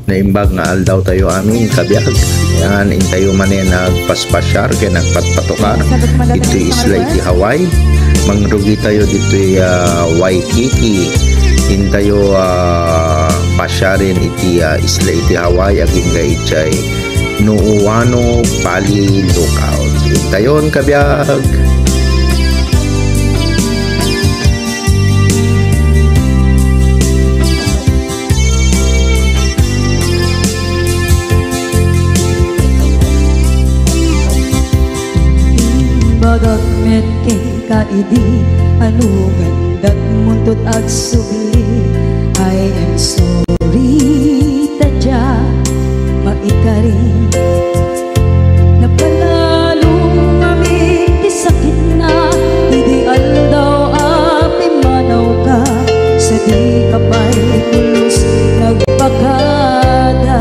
naimbag nga aldaw tayo amin kabiyag. Yan, intayo man nagpaspasyar kaya nagpatpatukar. Ito isla iti Hawaii. Mangrugi tayo dito Waikiki. Intayo pasyarin iti isla iti Hawaii aging ga itchay Nuuano Pali Lookout. Intayon kabiyag. Bagagmet kay kaidi anu gandat muntot ag subli. I am sorry tadya maikari napanalo kami kisakit na hindi aldaw api manaw ka sa di kapay tulos nagpagada.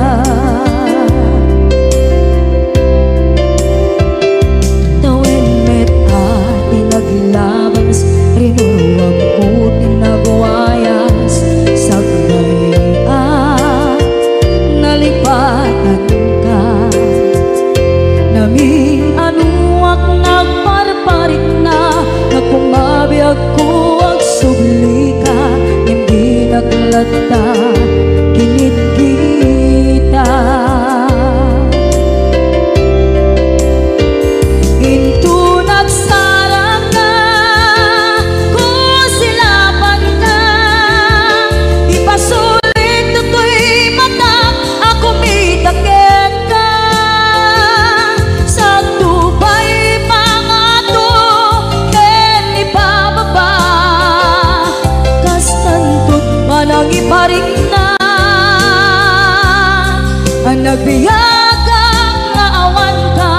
Labas rinuwag ko tinagwayas sagnay nalipatan ka namin anuak nagparparit na nagkumabiyag ko ang subli ka hindi naglata kinit kita. Nagbiyagang naawan ka.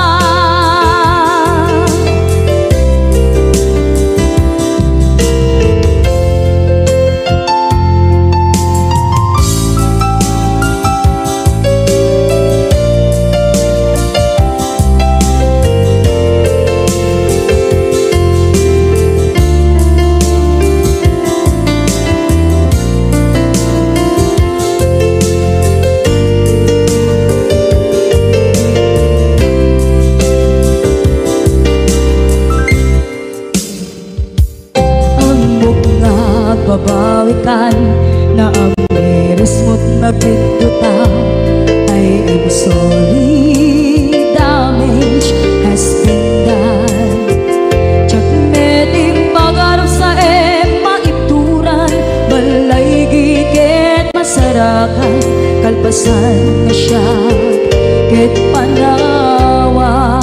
Babawikan na ang meres mo't mapituta. I am sorry, damage has been done. Tsak meting magarap sa maituran, balay gigit masarakan, kalpasan na siya ket panawa.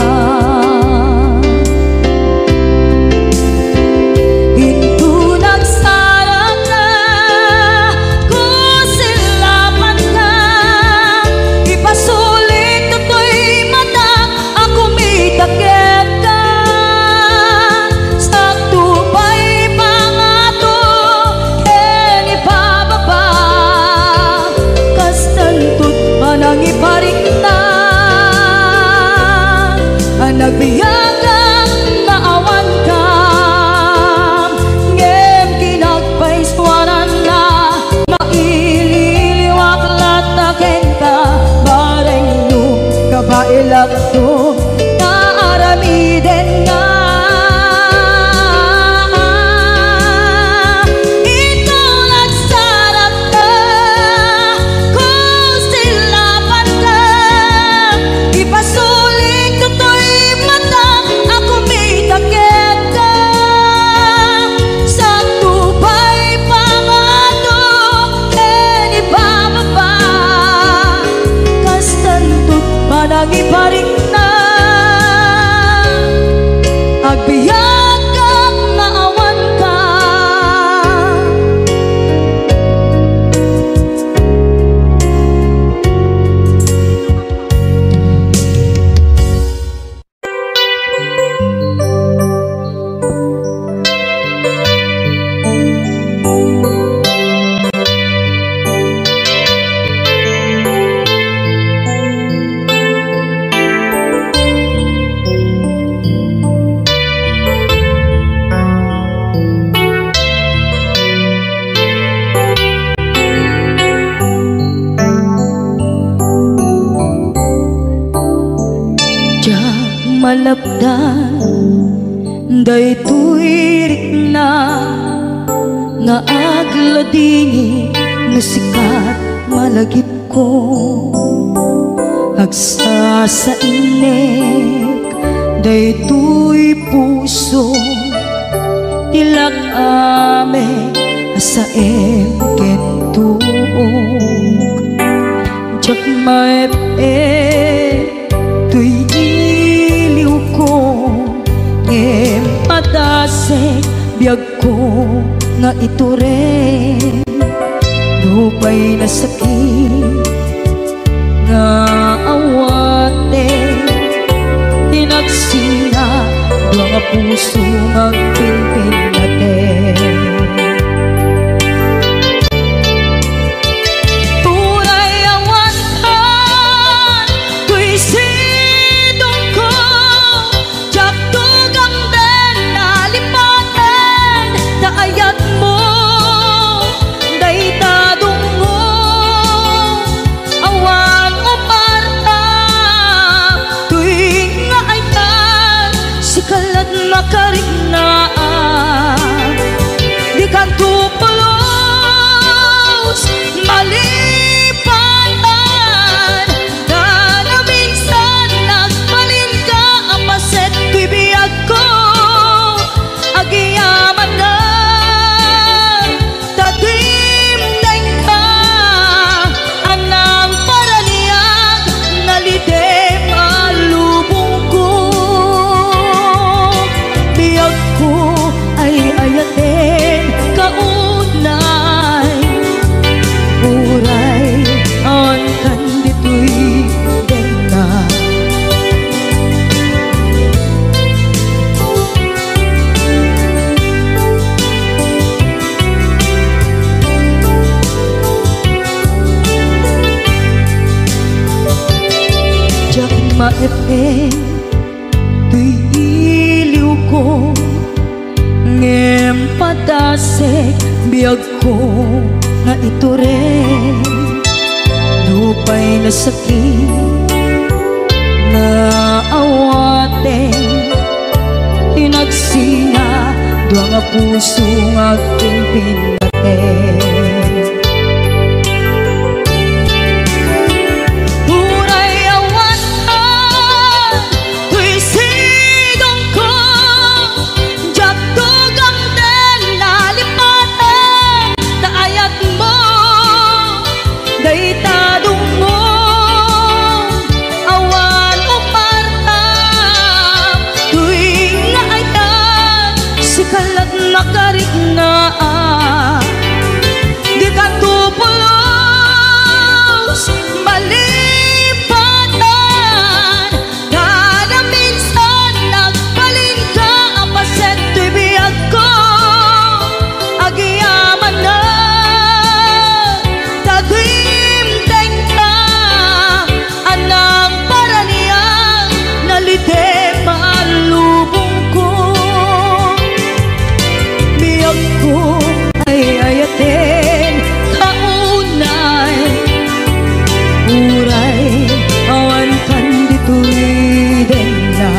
Nagbiyagang naawan ka ngem kinagpaiswanan na maililiwak lataken ka bareng nung kabailak to naaramiden nga. Ito nagsarap na kung silapan ka ipasulit ko to'y mata malabdan daytoy rikna nga agladingi nga sikat malagip ko agsa sa inek daytoy puso tilak ame sa emkentuog jak maep tuy iliw ko ngem padasek biyag ko nga ito rin lupay na sakit nga awate tinagsinga mga puso nga pilpil natin tunay awantan tuy sidong ko jak tugang den nalipaten daayat mo daytadong mo awan o parta tuwing nga ayan sikalat makarinaan di kan tupulos malipatan na minsan nagbalin ka ang paset tuy biyag ko agiyaman na tatimdeng ka anang paraniyag nalidem alubong ko biyag ko ay ayatin kaunay uray on kanditoy dena jak maepeng tuy iliw ko ngem padasek biyag ko nga ito rin lupay na sakit na awate tinagsinga dua nga puso nga pinpinaten tunay awantan tuy sidong ko jak tugang den nalipaten daayat mo daytadong mo awan o parta tuwing nga ayan sikalat makariknaan di ka tupulos malipatan kada minsan nagbalin ka ang paset tuy biyag ko agiyaman na tatimdeng ka anang paraniyang nalidem alubong ko biyag ko ay ayatin kaunay uray awan kanditoy dena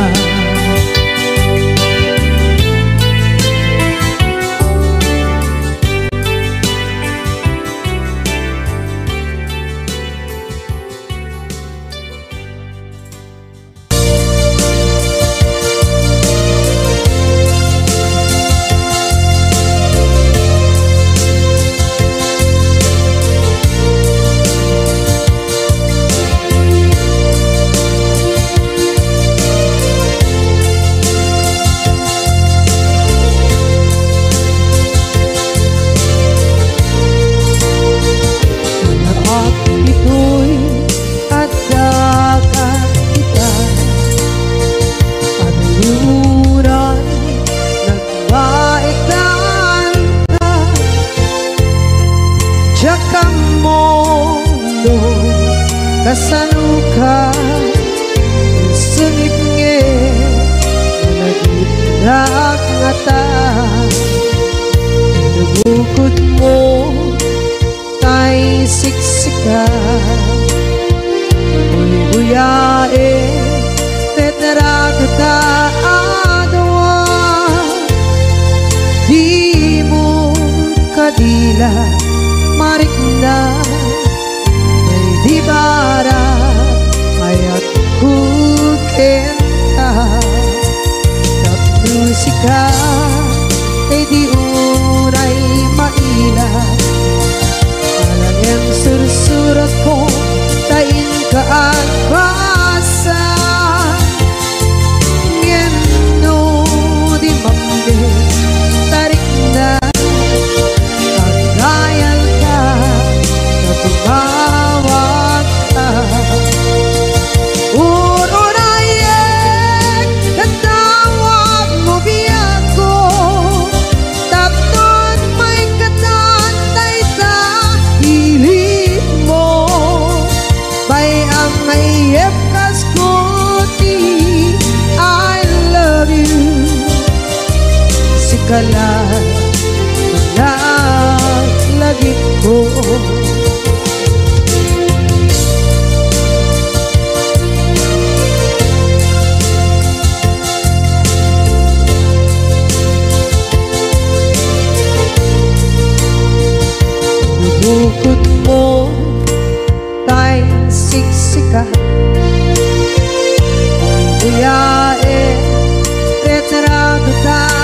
kasaluka sengit nge nagitrak ngata bukod mo tay siksika buyae tetra daadawa, di mo kadila marikna, may di bara ayat kukenta, musika kay di uray maila, alam yang sursurat ko tain ka at basa, ngeno di mamde tarik na kagayal ka na tumawag ka. Kala lagi ko bukod mo tayong siksika, buyae retrado tayo.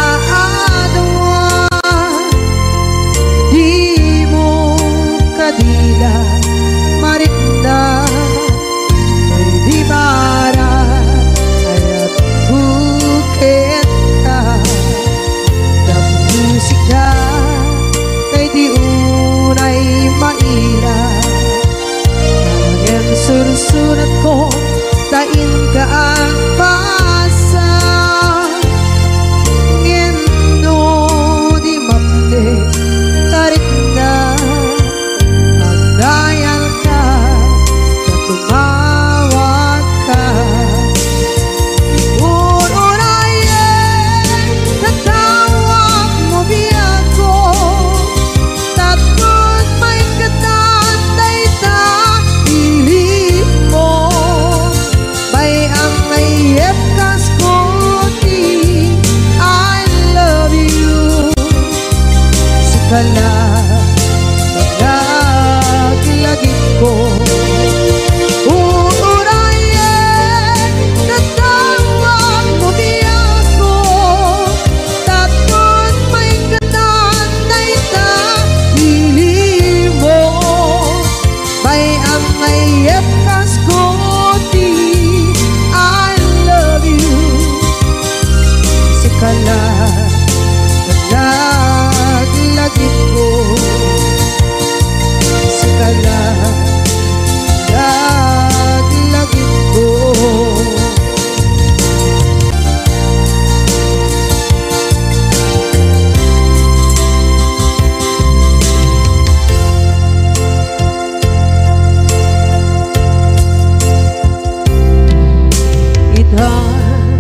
Kadila marikna, may di bara ayat bukit ka, ng musika kay di unay maila, ang sursurat ko tain ka ang pasa, ngeno di mamde tarik na dayal ka na tumawag ka. Uurayan tatawag mo biya ko, tapos may katatay ta pilit mo, bay ang ayep kas kuti, I love you. Sikala lagi ko uurayan, tatawag mo biya ko, tapos may katatay ta hili mo, bay ang ayep kas kuti, I love you. Sikala lagi ko lagi ko. Idhan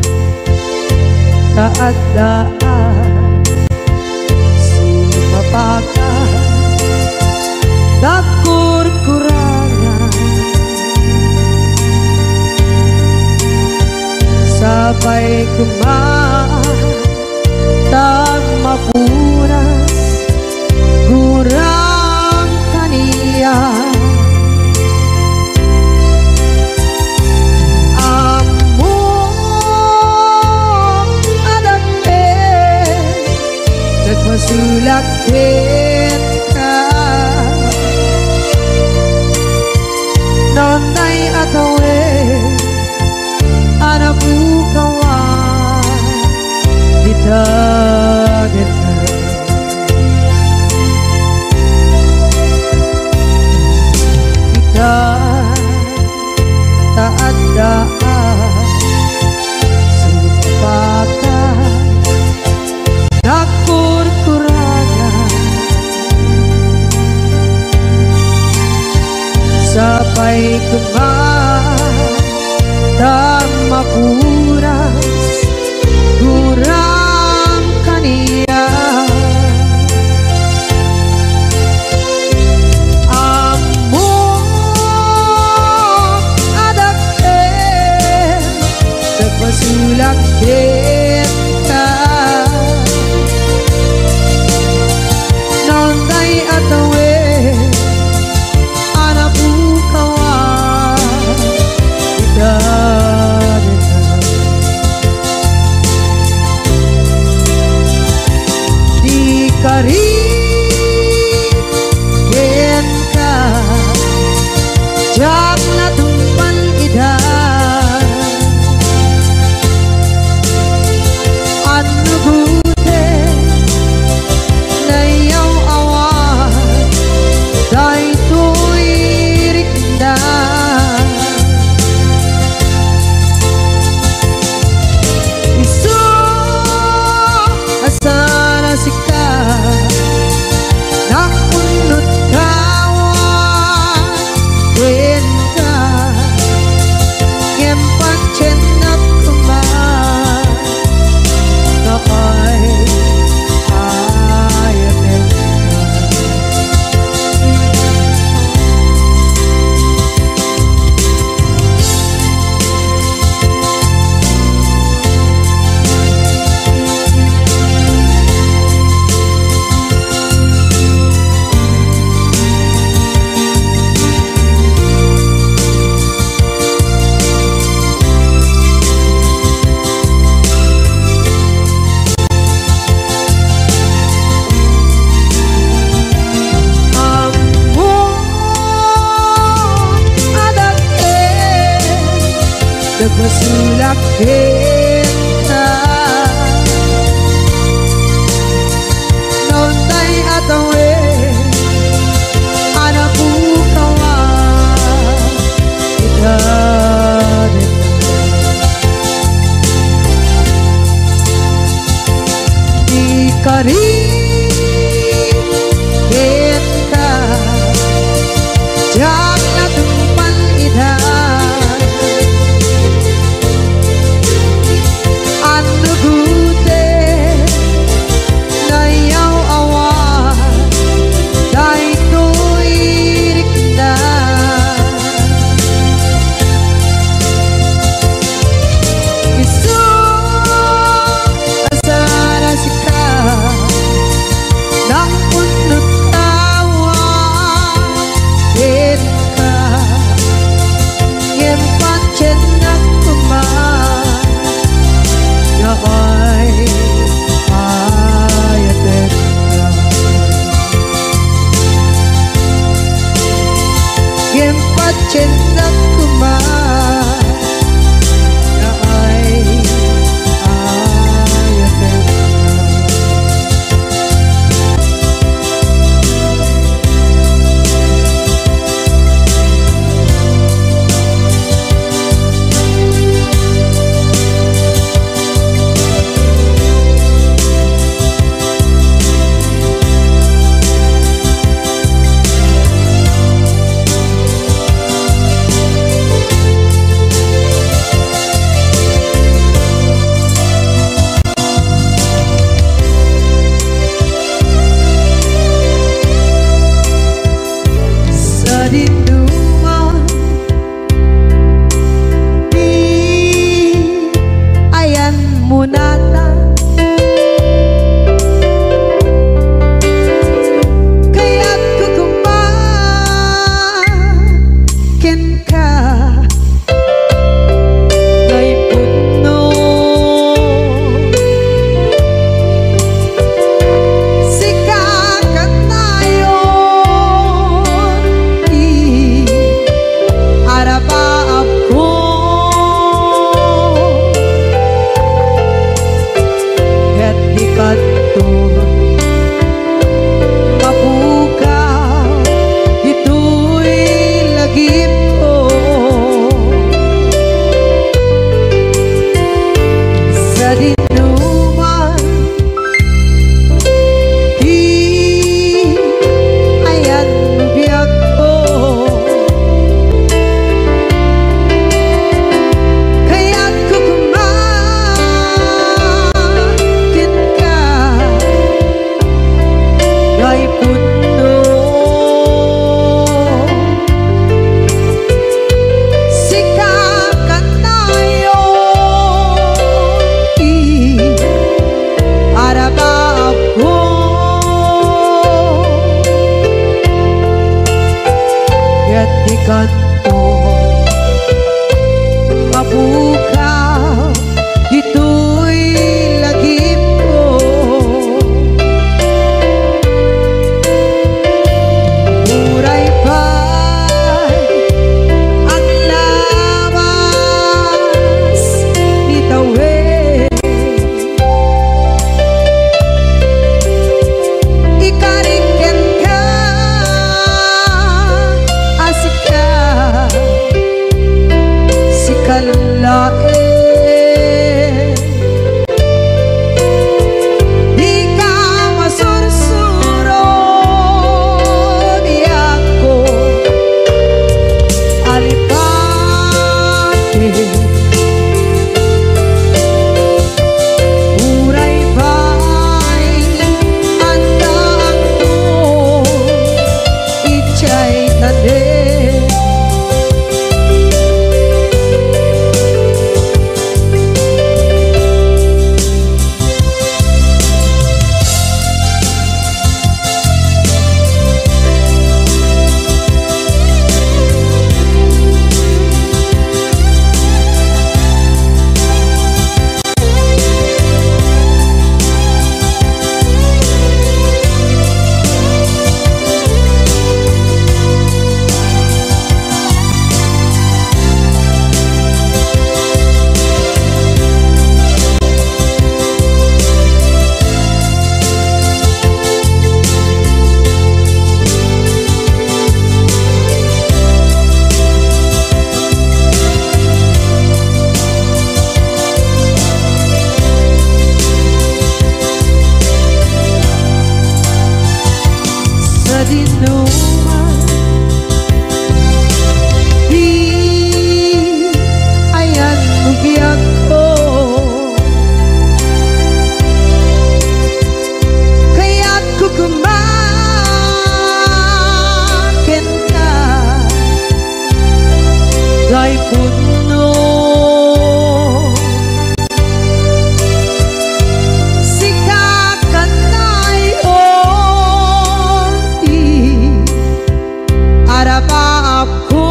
taadaan sumapakan dakur-kurangan, sabay kumaan tag mapunas gurang kaniya, among adampe nagmasulakit ka, nonay atawe anabukawan ditagit ka, kita taadaan sumpatan dakur-kurangan, sabay kumaan tag mapuras gurang kaniya, among adake nagpasulat sulak kita nonday atawe anak bukawan kita di kari genka jak na tumpan idah anu gute nayaw awan day tuirik na isu asana sika nakunut kawan genka ngempan cenap kuman nakay ayatin nagmasulak kita nonday atawe anak bukawan kita di kari kita jak na tumpan idah anu gute nayaw awan day tuirik na isu asana sika nakunut kawan genka ngempan cenap kuman nakay ayatin ngempan cenap kuman nakay ayatin sa dinduman di ayan munata kaya't kukumakin ka ngay putno sikakat nayon di arabaab ko ket di kadton mapukaw ito'y lagip ko kanto mabukaw dito'y lagim ko. Muray pa'y ang lawas ni tawid. Ikariken ka asika si kalae. Di ka masursuro biyak ko alipate. Uray ba'y andaan mo ichay tade. Sa dinuman di ayan biyak ko. Kaya't kukumakin ka kay puno. Ako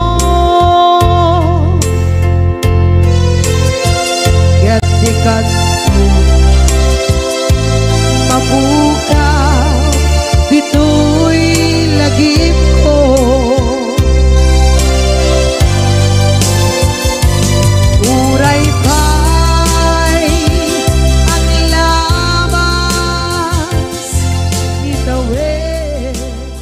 gatikan mabukaw dito'y lagim ko. Uray pa'y ang lamas ni tawid.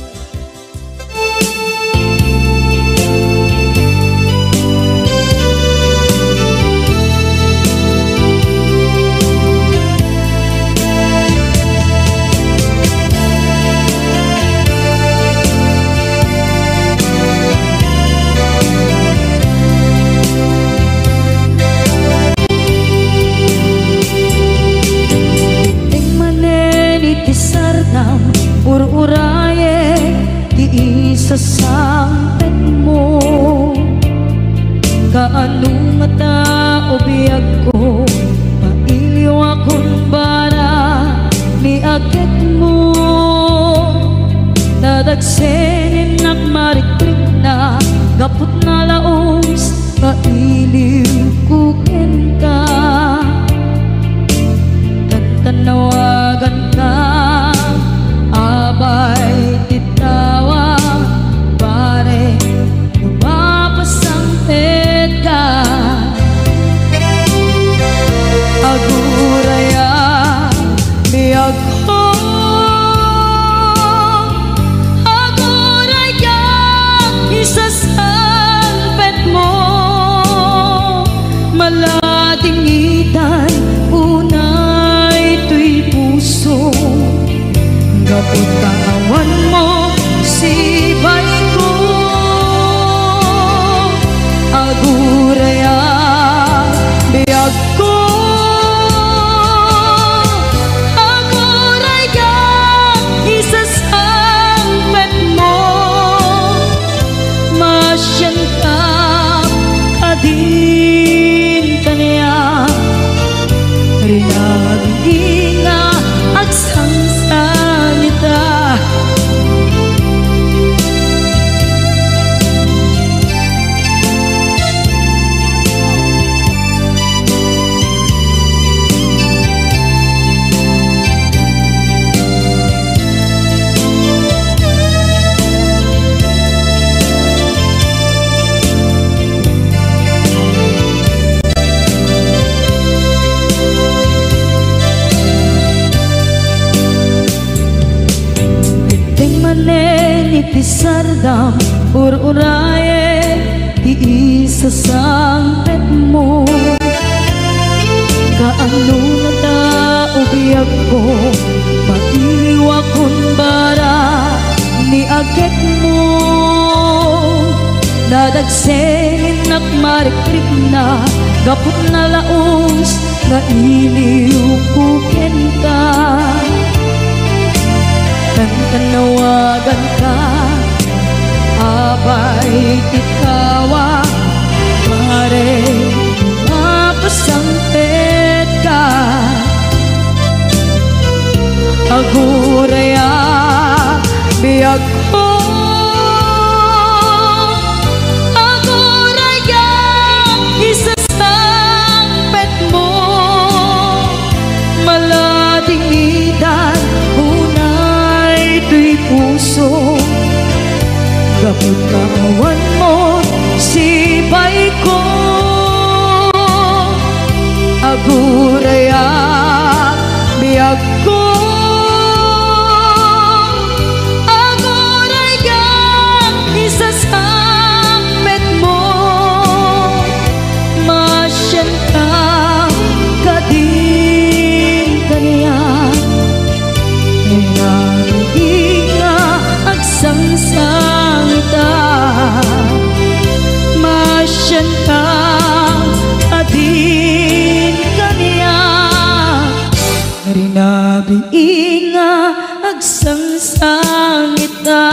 Ur-uraye di isa sampen mo. Kaanong mata o biyag ko mailiw akong bara ni agit mo. Nadagsenin nagmarikrik na gapot na laos mailiw kukin ka. Tanawagan ka abay titawa pare lumapasang ka. sardam ur-uraye ti isasangpet mo. Kaano na ta ubiyag ko mailiwa kun bara ni agek mo. Dadagsengin at marikrip na gapot na laos nga iliw kuken ka. Tanawagan ka abay tikawa pare mapasangpet ka. Aguraya biyag ko, aguraya isasangpet mo. Maladingitan hunay to'y puso gapot kawan mo sipay ko. Aguraya biyag ko, aguraya isasangpet mo. Masyan ka kading kaniya nanging nga agsangsangita. Masyan ka adin kaniya rinabi nga agsangsangita.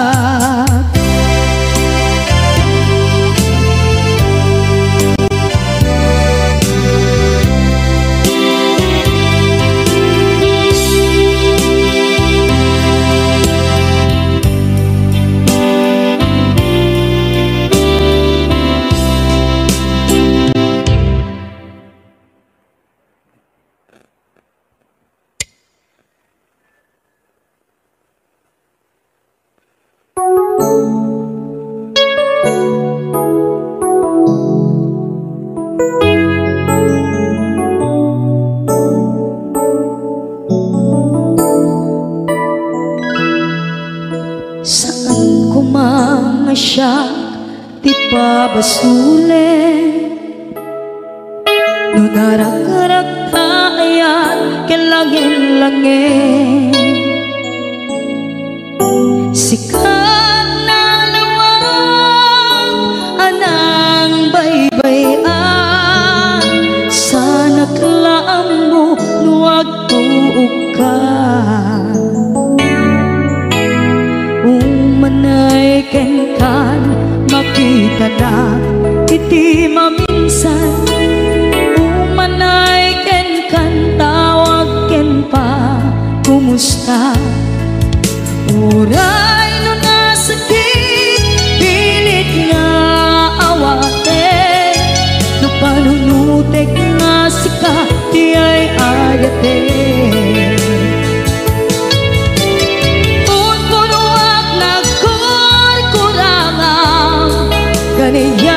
Saan ko mga siya ti pabasule no narak-arak tayan kelangin-langin. Sikat na lawag anang baybayan sana klaam mo nuwag tuog ka. Umanay ken kan makita na iti maminsan. Umanay ken kan tawag ken pa kumusta. Uray no nasakit pilit nga awate no panunutek nga sika di ay ayate. Kaniya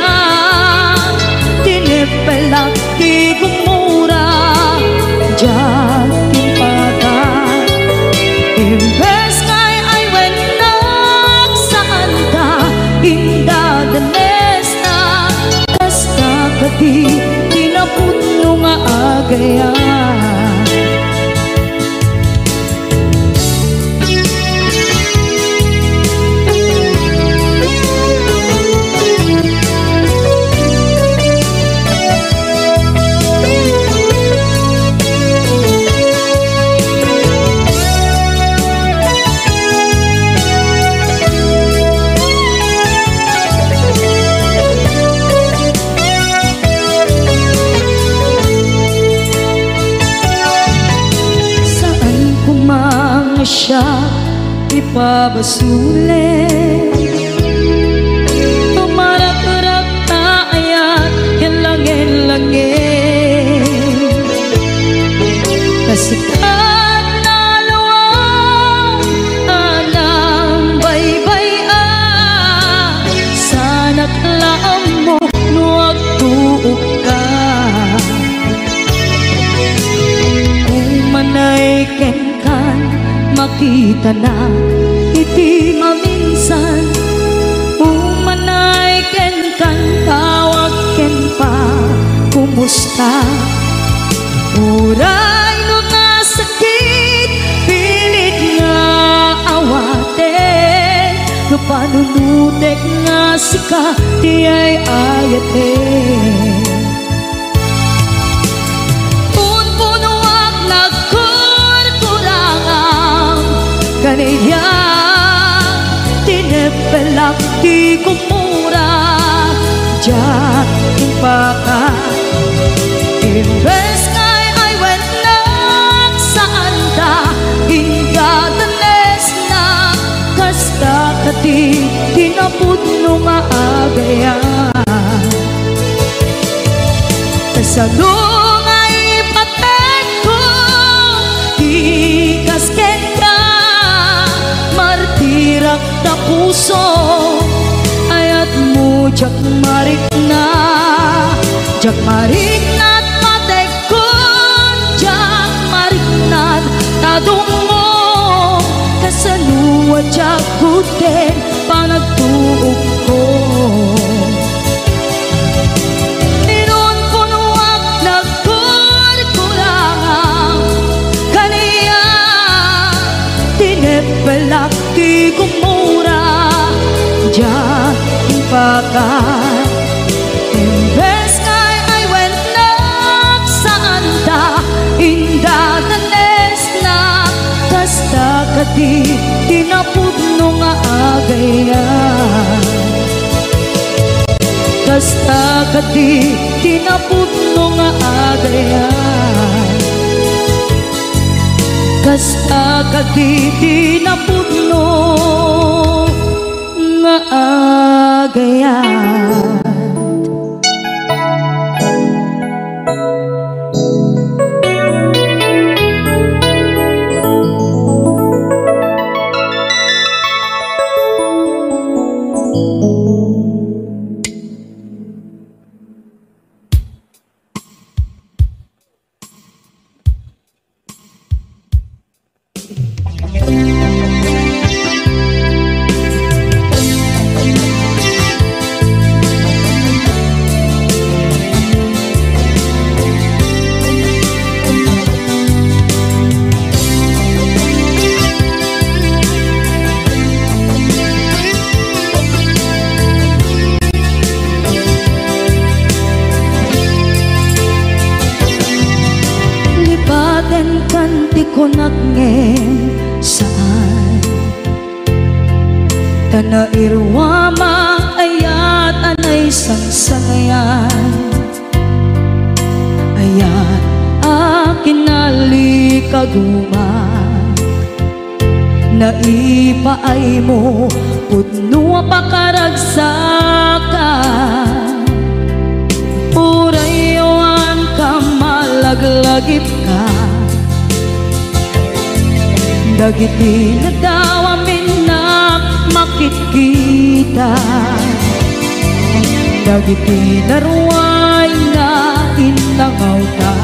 tinipelak di gumura diyan timpagan. Imbes kay ay wenak saan ka indadanes na basta kadi tinaput no nga agayan. Siya ipabasule tumarak-rak tayan yan langin-langin. Kasikat na luwang anang baybayan sana klaam mo nuwag tuog ka. Umanay ken kan makita na iti maminsan. minsan umanay ken kan tawag ken pa kumusta. Uray no nga sakit pilit nga awaten, no panunutek nga sika di ay ayaten. Punpunuak nagkurkurangang kaniya tinepelak di kumura jak impaka. Imbes ngay ay wenak saan ta ingadanes na kasta kati tinapudno nga agayan. Kasano nga ipaten ko di kasken ka martirak na puso ayat mo jak marik na jak marik na tadungo kasaluwa jakuten panagtuog ko. Inon punuak nagkurkurangang kaniya tinepelak di kumura jak impakan. Imbes ngay ay wenak saan ta indadanes na kasta kati tinapudno nga agayan. Kasta kati tinapudno nga agayan. Kasta kati tinapudno nga agayan. Kana irwama ayat anay sangsangayan, ayat akin nalikaguma, naipaay mo pudno pakaragsakan, urayawan ka malaglagip ka, dagiti na daw amin makikita, dagiti naruay na inangaw ta,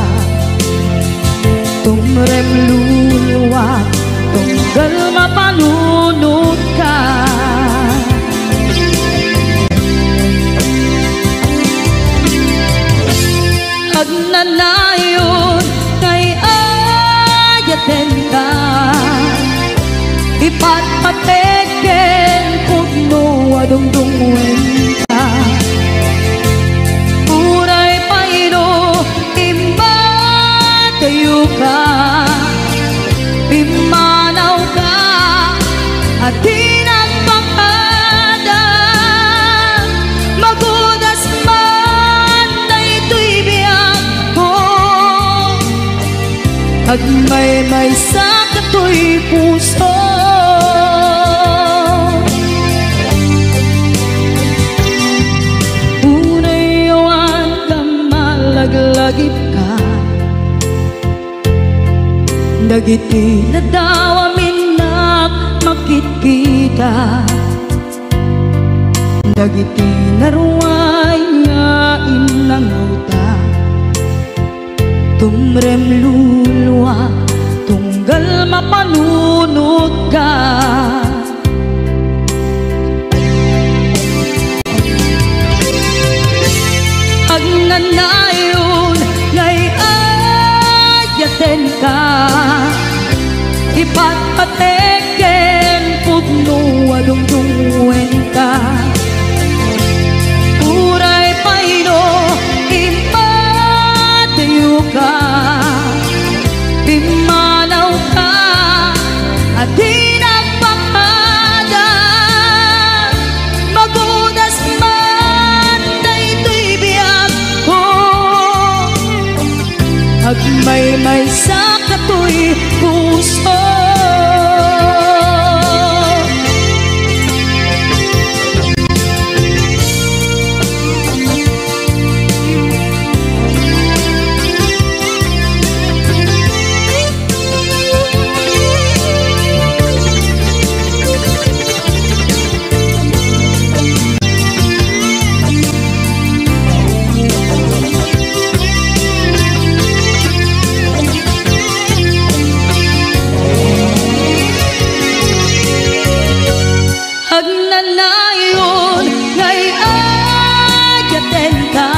tumrem luluwa tunggal mapanunod ka. Agnanayon kay ayaten ka, ipatpateken pugno adungdungwen ka, uray paino imbatayo ka, pimanaw ka at tinagpakada, magudas man na ito'y biyak ko, at may sa kato'y puso. Laglagip ka, dagiti na daw amin makikita, dagiti naruay nga inangaw ta, tumrem luluwa tunggal mapanunod ka, Agmay-may sa katoy puso. Agnanayon ngay adyaten ka,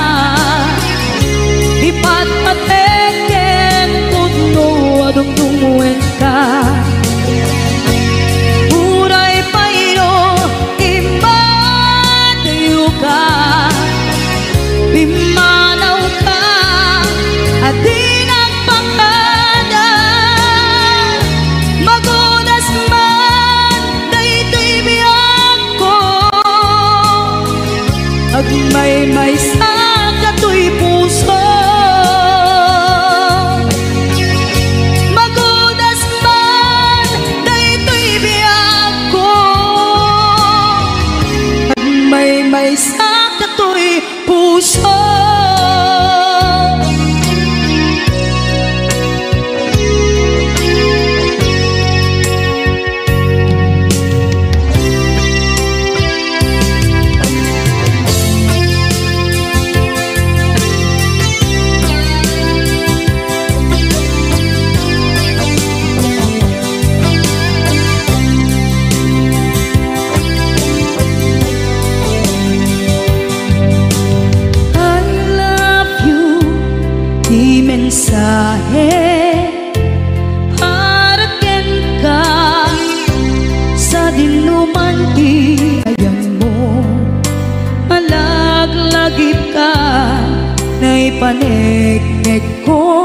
ipatpateken tudno adungdungwen ka. Buray payo imadayo ka, pimanaw ka at di nagpakada. Magunas man daytoy biyag ko, agmay-may sa katoy puso. Magunas man daytoy biyag ko, agmay-may sa katoy puso. Di mensahe para ken ka sa dinuman di ayan mo. Malaglagip ka na ipanegnek ko,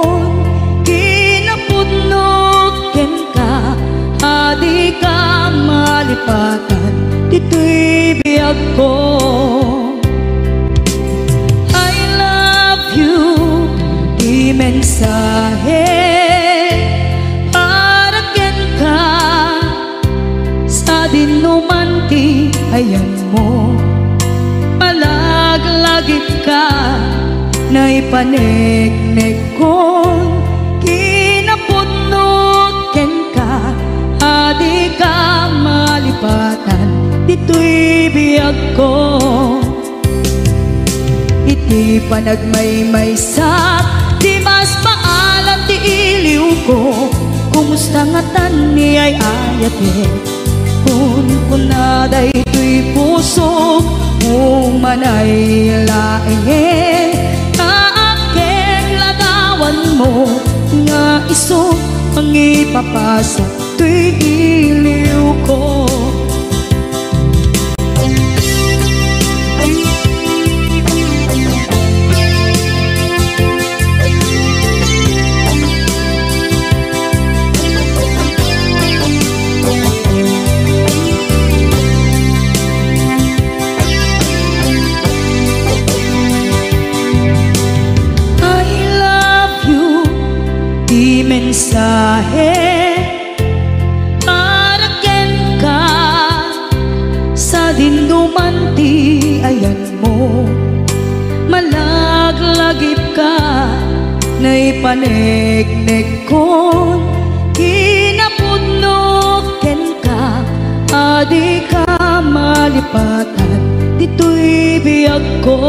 kinapudnot ken ka, adi ka malipatan dito'y biyag ko. Di mensahe para ken ka sa dinuman ti ayan mo. Malaglagip ka na ipanegnek ko, kinapudnot ken ka, adi ka malipatan dito'y biyag ko. Iti panagmay-may sa di mas paalam ti iliw ko, kumusta nga tan ni ay ayate. Kun kunaday to'y puso, umanay laeng kaakeng lagawan mo, nga iso ang ipapasa to'y iliw ko. Di mensahe para ken ka sa dinuman ti ayan mo. Malaglagip ka na ipanegnek ko, kinapudnot ken ka, adi ka malipatan dito'y biyag ko.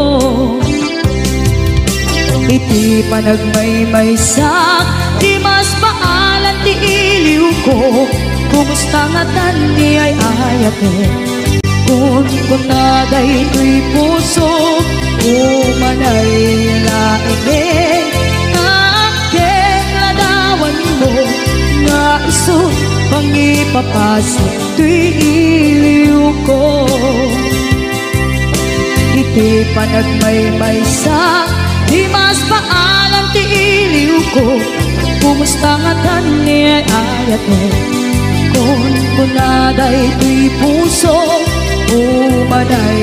Iti panagmay-may sa di mas paalan ti iliw ko, kumusta nga tan ni ay ayate. Kun kunaday to'y puso, umanay laeng kaakeng ladawan mo, nga iso pangipapasok to'y iliw ko. Iti panagmay-may sa di mas paalam ti iliw ko, kumusta nga tan ni ay ayate. Kun kunaday to'y puso, umanay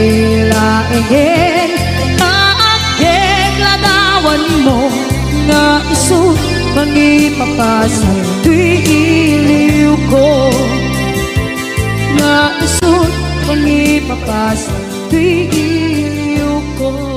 laeng kaakeng ladawan mo, nga iso Mangipapasal tuy iliw ko na isot, mangipapasal tuy iliw ko.